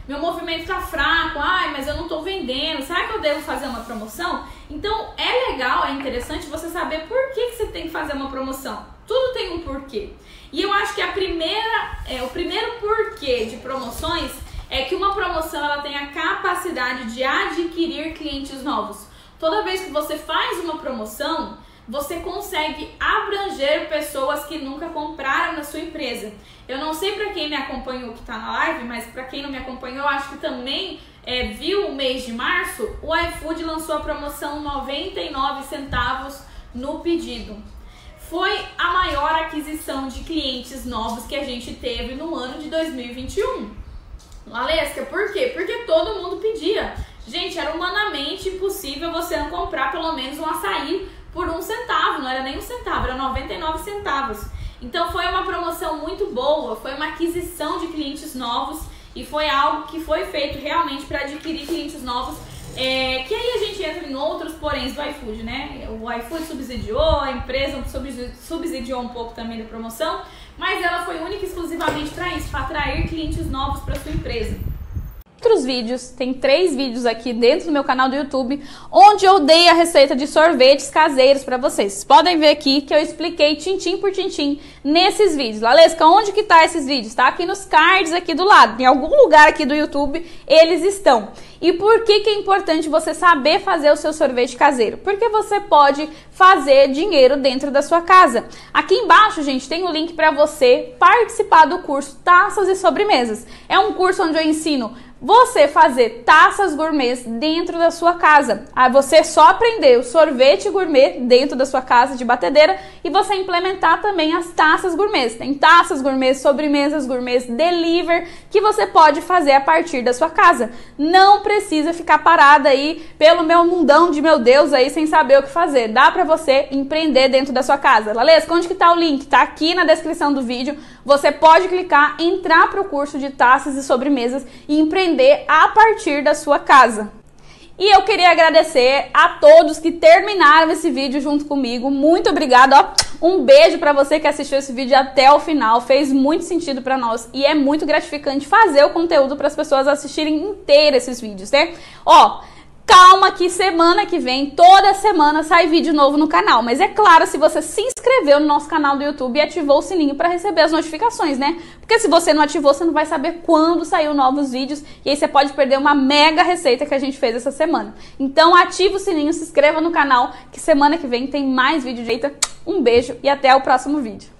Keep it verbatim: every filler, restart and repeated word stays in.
meu movimento tá fraco, ai, mas eu não tô vendendo, será que eu devo fazer uma promoção? Então é legal, é interessante você saber por que, que você tem que fazer uma promoção. Tudo tem um porquê. E eu acho que a primeira, é, o primeiro porquê de promoções é que uma promoção ela tem a capacidade de adquirir clientes novos. Toda vez que você faz uma promoção, você consegue abranger pessoas que nunca compraram na sua empresa. Eu não sei para quem me acompanhou que está na live, mas para quem não me acompanhou, acho que também é, viu o mês de março, o iFood lançou a promoção noventa e nove centavos no pedido. Foi a maior aquisição de clientes novos que a gente teve no ano de dois mil e vinte e um. Lalesca, por quê? Porque todo mundo pedia. Gente, era humanamente impossível você não comprar pelo menos um açaí por um centavo, não era nem um centavo, era noventa e nove centavos. Então foi uma promoção muito boa, foi uma aquisição de clientes novos e foi algo que foi feito realmente para adquirir clientes novos, é, que aí a gente entra em outros poréns do iFood, né? O iFood subsidiou, a empresa subsidiou um pouco também da promoção, mas ela foi única e exclusivamente para isso, para atrair clientes novos para sua empresa. Outros vídeos, tem três vídeos aqui dentro do meu canal do YouTube, onde eu dei a receita de sorvetes caseiros para vocês. Vocês podem ver aqui que eu expliquei tintim por tintim nesses vídeos. Lalesca, onde que tá esses vídeos? Tá aqui nos cards aqui do lado, em algum lugar aqui do YouTube eles estão. E por que que é importante você saber fazer o seu sorvete caseiro? Porque você pode fazer dinheiro dentro da sua casa. Aqui embaixo, gente, tem o link para você participar do curso Taças e Sobremesas. É um curso onde eu ensino você fazer taças gourmets dentro da sua casa. Aí você só aprender o sorvete gourmet dentro da sua casa de batedeira e você implementar também as taças gourmets. Tem taças gourmets, sobremesas gourmets, deliver que você pode fazer a partir da sua casa. Não precisa ficar parada aí pelo meu mundão de meu Deus aí sem saber o que fazer. Dá pra você empreender dentro da sua casa. Lalesca, onde que tá o link? Tá aqui na descrição do vídeo. Você pode clicar, entrar pro curso de taças e sobremesas e empreender a partir da sua casa. E eu queria agradecer a todos que terminaram esse vídeo junto comigo. Muito obrigada, ó. Um beijo para você que assistiu esse vídeo até o final. Fez muito sentido para nós e é muito gratificante fazer o conteúdo para as pessoas assistirem inteiro esses vídeos, né? Ó, calma que semana que vem, toda semana sai vídeo novo no canal. Mas é claro, se você se inscreveu no nosso canal do YouTube e ativou o sininho para receber as notificações, né? Porque se você não ativou, você não vai saber quando saiu novos vídeos. E aí você pode perder uma mega receita que a gente fez essa semana. Então ativa o sininho, se inscreva no canal, que semana que vem tem mais vídeo de receita. Um beijo e até o próximo vídeo.